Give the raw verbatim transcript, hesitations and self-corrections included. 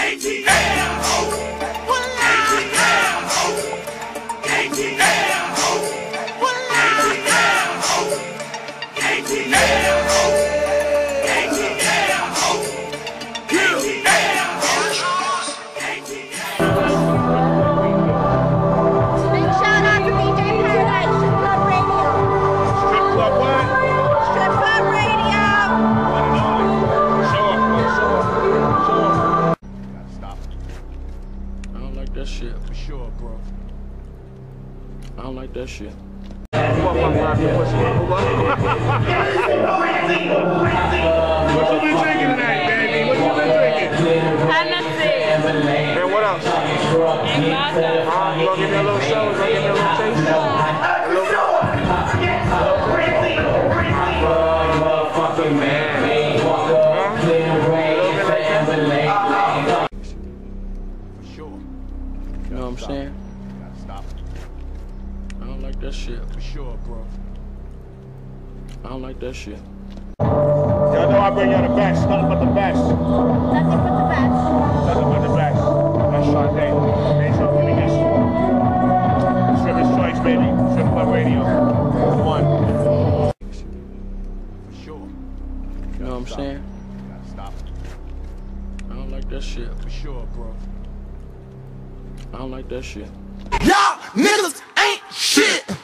That shit for sure, bro. I don't like that shit. What you been drinking tonight, baby? What you been drinking? Hennessy. And what else? And vodka. Uh, you gonna give me a little show? You gonna give me a little taste? A little motherfucking man. You know what I'm saying? Stop. I don't like that shit. For sure, bro. I don't like that shit. Y'all know I bring y'all the best. Nothing but the best. Nothing but the best. Nothing but the best. That's Sade. Thanks for giving this. Stripper's Choice, baby. Strip Club Radio. One. For sure. You know what I'm saying? Stop. I don't like that shit. For sure, bro. I don't like that shit. Y'all niggas ain't shit.